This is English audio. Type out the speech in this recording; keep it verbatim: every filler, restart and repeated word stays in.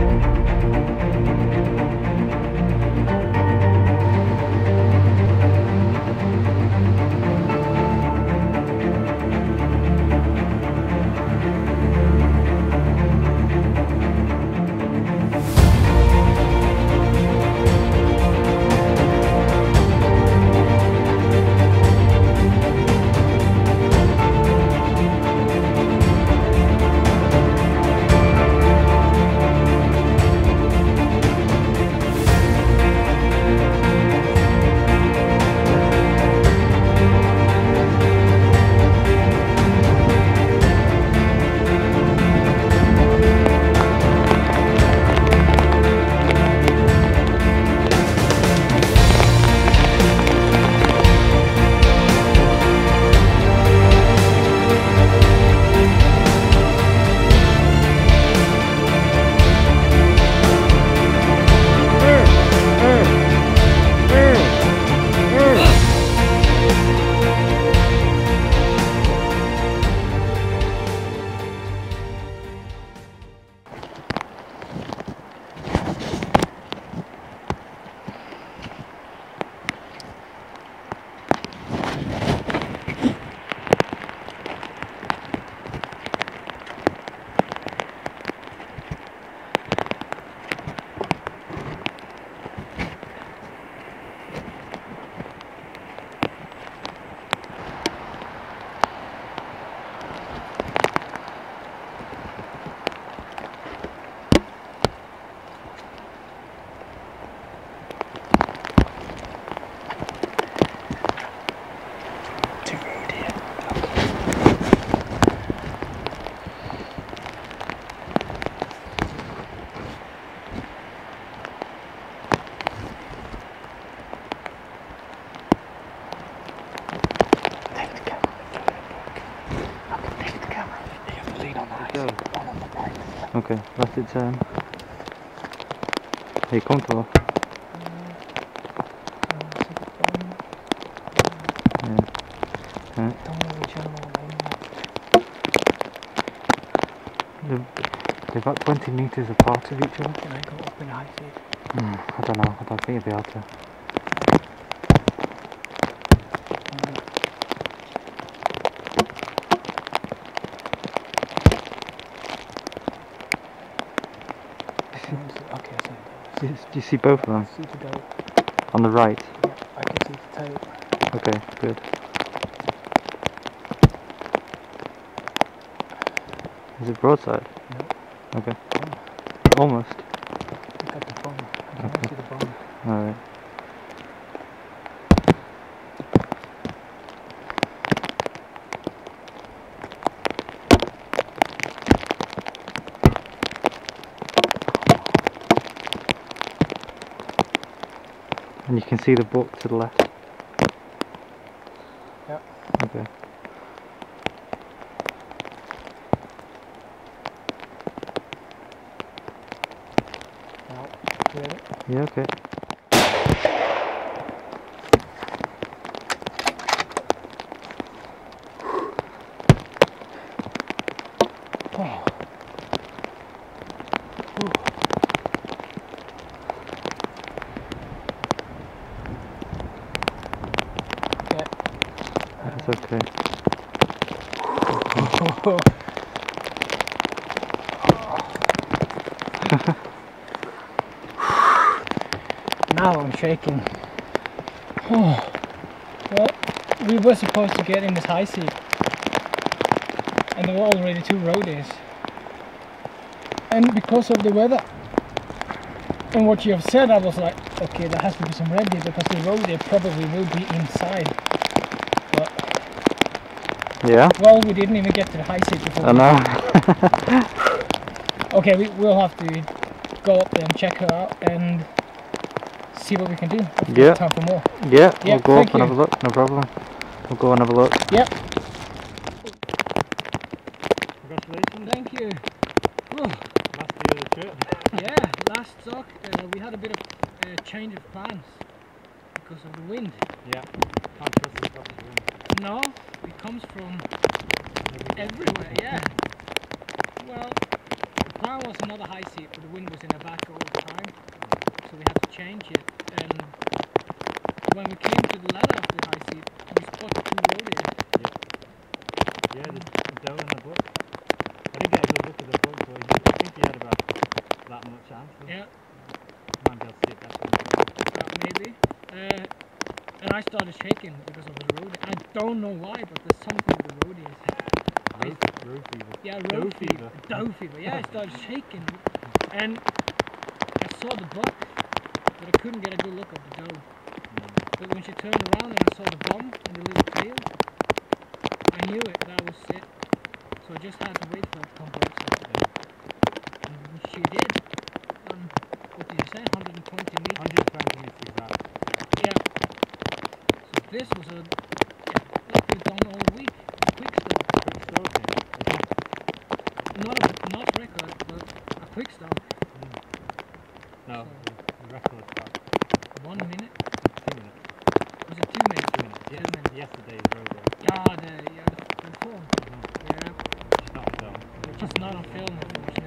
Okay, let it turn. Are you comfortable? Yeah. Yeah. They're, they're about twenty metres apart of each other. Can I go up in high seat? Mm, I don't know, I don't think you'll be able to. Okay, so do you, do you see both of them? See the tail. On the right? Yeah, I can see the tail. Okay, good. Is it broadside? No. Okay. Oh. Almost. Look at the bone. I can Okay. see the bone. Alright. And you can see the book to the left? Yeah. Okay. Now, ready? Yeah, okay. Oh. That's okay. Now I'm shaking. Oh. Well, we were supposed to get in this high seat, and there were already two roadies. And because of the weather and what you have said, I was like, okay, there has to be some ready because the roadie probably will be inside. But yeah? well, we didn't even get to the high seat before. I know. Okay, we will have to go up there and check her out and see what we can do. Yeah. Time for more. Yeah, Yeah, we'll go up and you. have a look, no problem. We'll go and have a look. Yep. Congratulations. Thank you. Whew. Last year of the trip. Yeah, last stock uh, we had a bit of uh, change of plans because of the wind. Yeah. Can't trust the Scottish wind. No, it comes from everywhere, yeah. Well, the That was another high seat, but the wind was in the back all the time, so we had to change it. And when we came to the ladder of the high seat, we spotted two roadies. Yeah, there's a doe in the book. I didn't get a good look at the book, but he, I think he had about that much answer. Yeah, Might be able to see it better. uh, maybe. Uh, and I started shaking because of the roadie. I don't know why, but there's something with the roadies. Road, road fever. Yeah, Doe road fever. fever. Doe fever. Yeah, I started shaking, and I saw the buck, but I couldn't get a good look at the doe. But when she turned around and I saw the bum and the little tail, I knew it. That was it. So I just had to wait for it to come closer. And she did. Um, what did you say? one hundred twenty one meters. hundred twenty meters exact. Yeah. So this was a yeah, like we've done all week. A quick start. Quick stalking. Not a not record, but a quick start. No, So- the, the record's back. One minute. Two minutes. Was it two minutes? Two minutes. Yes, Two minutes. yesterday's road there. Yeah, the yeah the, the form. Mm-hmm. Yeah, Just not on film. just not on film. It was